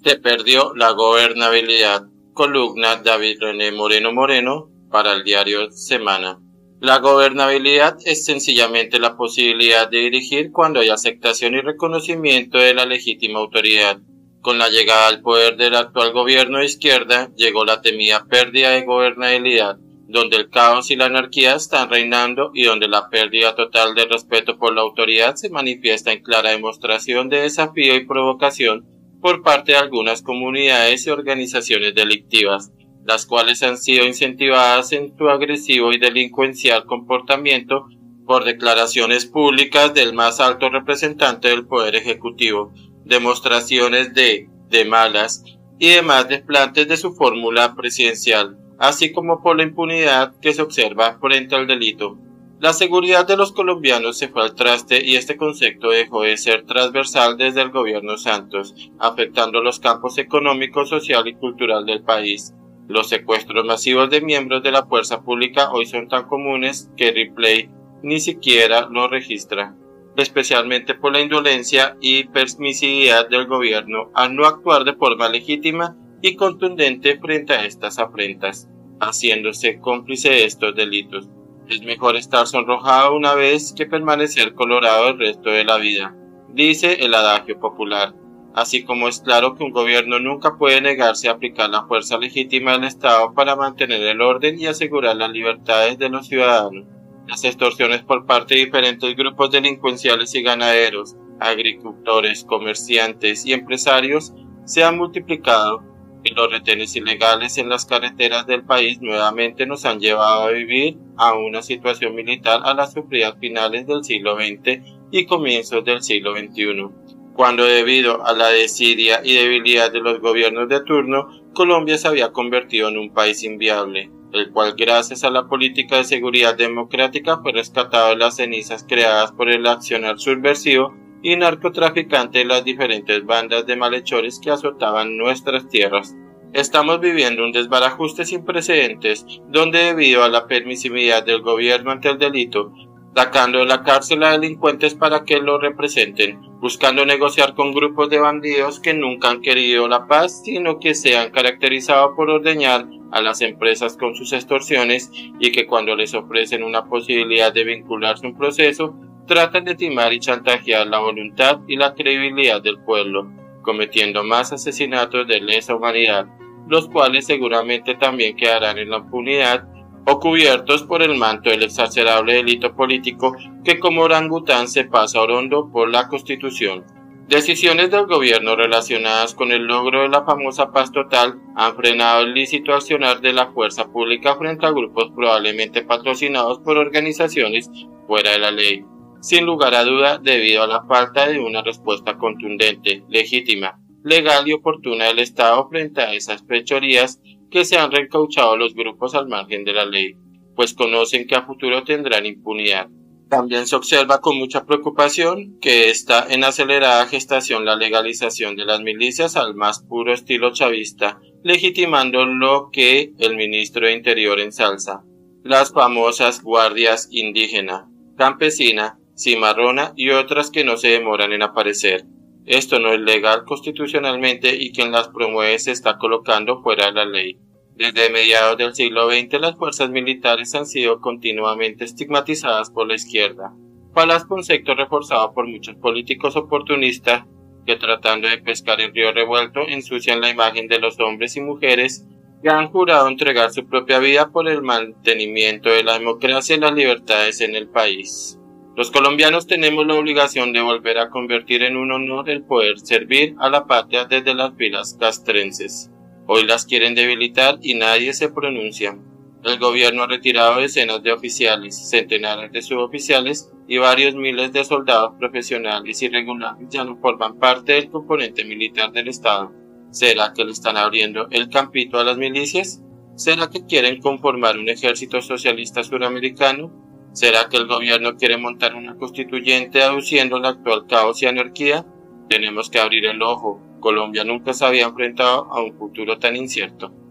Se perdió la gobernabilidad. Columna David René Moreno Moreno para el diario Semana. La gobernabilidad es sencillamente la posibilidad de dirigir cuando hay aceptación y reconocimiento de la legítima autoridad. Con la llegada al poder del actual gobierno de izquierda, llegó la temida pérdida de gobernabilidad, donde el caos y la anarquía están reinando y donde la pérdida total de respeto por la autoridad se manifiesta en clara demostración de desafío y provocación por parte de algunas comunidades y organizaciones delictivas, las cuales han sido incentivadas en su agresivo y delincuencial comportamiento por declaraciones públicas del más alto representante del Poder Ejecutivo, demostraciones de malas y demás desplantes de su fórmula presidencial, así como por la impunidad que se observa frente al delito. La seguridad de los colombianos se fue al traste y este concepto dejó de ser transversal desde el gobierno Santos, afectando los campos económico, social y cultural del país. Los secuestros masivos de miembros de la fuerza pública hoy son tan comunes que Ripley ni siquiera los registra, especialmente por la indolencia y permisividad del gobierno al no actuar de forma legítima y contundente frente a estas afrentas, haciéndose cómplice de estos delitos. Es mejor estar sonrojado una vez que permanecer colorado el resto de la vida, dice el adagio popular. Así como es claro que un gobierno nunca puede negarse a aplicar la fuerza legítima del Estado para mantener el orden y asegurar las libertades de los ciudadanos. Las extorsiones por parte de diferentes grupos delincuenciales y ganaderos, agricultores, comerciantes y empresarios se han multiplicado y los retenes ilegales en las carreteras del país nuevamente nos han llevado a vivir a una situación militar a las sufridas finales del siglo XX y comienzos del siglo XXI, cuando debido a la desidia y debilidad de los gobiernos de turno, Colombia se había convertido en un país inviable, el cual gracias a la política de seguridad democrática fue rescatado de las cenizas creadas por el accionar subversivo y narcotraficante de las diferentes bandas de malhechores que azotaban nuestras tierras. Estamos viviendo un desbarajuste sin precedentes, donde debido a la permisividad del gobierno ante el delito, sacando de la cárcel a delincuentes para que lo representen, buscando negociar con grupos de bandidos que nunca han querido la paz, sino que se han caracterizado por ordeñar a las empresas con sus extorsiones y que cuando les ofrecen una posibilidad de vincularse a un proceso, tratan de timar y chantajear la voluntad y la credibilidad del pueblo, cometiendo más asesinatos de lesa humanidad, los cuales seguramente también quedarán en la impunidad o cubiertos por el manto del exacerbable delito político que como orangután se pasa orondo por la Constitución. Decisiones del gobierno relacionadas con el logro de la famosa paz total han frenado el lícito accionar de la fuerza pública frente a grupos probablemente patrocinados por organizaciones fuera de la ley, sin lugar a duda debido a la falta de una respuesta contundente, legítima, legal y oportuna del Estado frente a esas fechorías que se han reencauchado los grupos al margen de la ley, pues conocen que a futuro tendrán impunidad. También se observa con mucha preocupación que está en acelerada gestación la legalización de las milicias al más puro estilo chavista, legitimando lo que el ministro de Interior ensalza, las famosas guardias indígena, campesina, cimarrona y otras que no se demoran en aparecer. Esto no es legal constitucionalmente y quien las promueve se está colocando fuera de la ley. Desde mediados del siglo XX las fuerzas militares han sido continuamente estigmatizadas por la izquierda, falaz concepto reforzado por muchos políticos oportunistas que tratando de pescar en río revuelto ensucian la imagen de los hombres y mujeres que han jurado entregar su propia vida por el mantenimiento de la democracia y las libertades en el país. Los colombianos tenemos la obligación de volver a convertir en un honor el poder servir a la patria desde las filas castrenses. Hoy las quieren debilitar y nadie se pronuncia. El gobierno ha retirado decenas de oficiales, centenares de suboficiales y varios miles de soldados profesionales y regulares ya no forman parte del componente militar del Estado. ¿Será que le están abriendo el campito a las milicias? ¿Será que quieren conformar un ejército socialista suramericano? ¿Será que el gobierno quiere montar una constituyente aduciendo el actual caos y anarquía? Tenemos que abrir el ojo. Colombia nunca se había enfrentado a un futuro tan incierto.